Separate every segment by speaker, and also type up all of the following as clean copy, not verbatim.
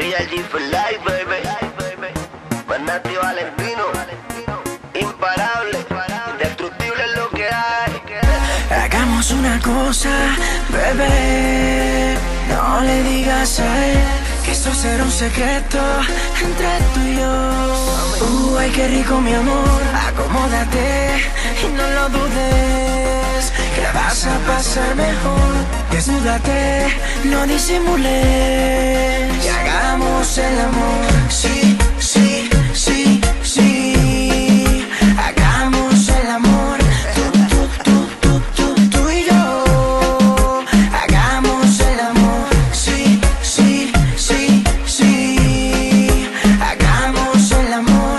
Speaker 1: Real G for life, baby. Manati Valentino, imparable, indestructible es lo que hay.
Speaker 2: Hagamos una cosa, bebé. No le digas a él que esto será un secreto entre tú y yo. Ay, qué rico, mi amor. Acomódate y no lo dudes, que la vas a pasar mejor. Desnúdate, no disimules y hagamos el amor. Sí, sí, sí, sí. Hagamos el amor. Tú y yo. Hagamos el amor. Sí, sí, sí, sí. Hagamos el amor.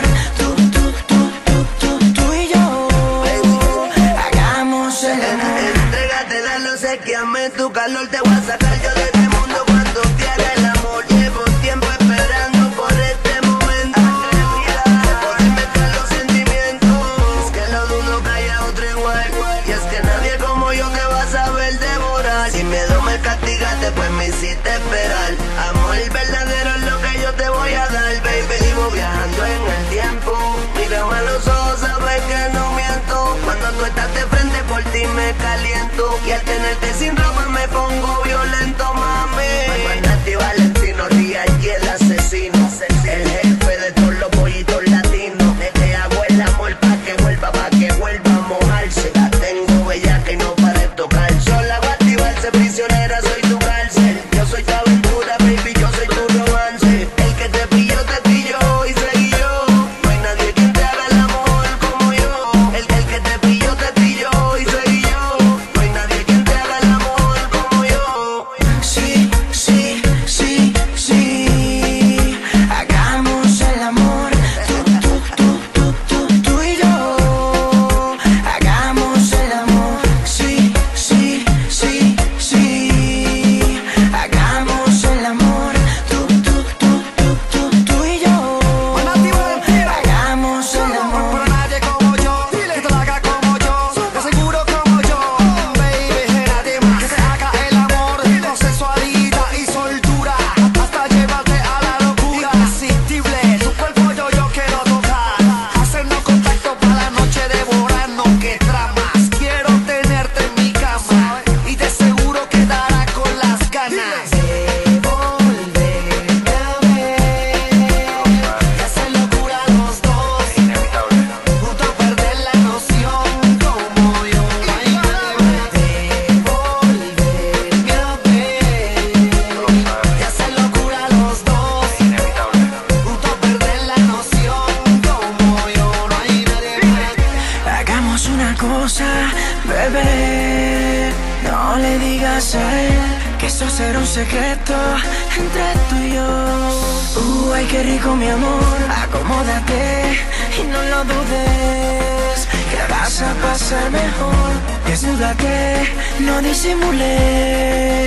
Speaker 2: Tú y yo. Hagamos el amor.
Speaker 1: Entrégate, dale, sequíame tu calor. Te voy a sacar yo de este mundo cuando te haga el amor. Llevo tiempo esperando por este momento, de poder mezclar los sentimientos. Es que lo dudo que haya otro igual, y es que nadie como yo te va a saber devorar. Si miedo me castigaste, pues me hiciste esperar. Amor verdadero es lo que yo te voy a dar, baby. Vivo viajando en el tiempo, mírame a los ojos, sabes que no miento. Cuando tú estás de frente, por ti me caliento, y al tenerte sin ropa me pongo violento, mami. Manati Valentino, Real G, el asesino, el jefe de todos los pollitos latinos. Te hago el amor pa' que vuelva a mojarse. La tengo bellaca y no para de tocar. Sola va a activarse, prisionera, soy tu cárcel. Yo soy tu aventura, baby, yo soy tu romance. El que te pilló y seguí yo. No hay nadie que te haga el amor como yo. El que te pilló y seguí yo. No hay nadie que te haga el amor como yo.
Speaker 2: Sí, sí, sí, sí. Hagamos el amor. Tú y yo. Hagamos el amor. Sí, sí, sí, sí. Hagamos el amor. Tú y yo. Hagamos el amor.
Speaker 3: Pero nadie como yo, que te lo haga como yo, te aseguro como yo, baby, nadie más que te haga el amor, con sensualidad y soltura, hasta llevarte a la locura. Irresistible, tu cuerpo yo quiero tocar, hacernos contacto para la noche, devorarnos, que tramas. Quiero tenerte en mi cama y de seguro quedará con las ganas de volverme a ver y hacer locura los dos, juntos perder la noción como yo. Ay, de volverme a ver y hacer locura los dos, juntos perder la noción como yo. No hay nadie más.
Speaker 2: Hagamos una cosa, bebé. No le digas a él que esto será un secreto entre tú y yo. Ay, qué rico, mi amor. Acomódate y no lo dudes, que la vas a pasar mejor. Desnúdate, no disimules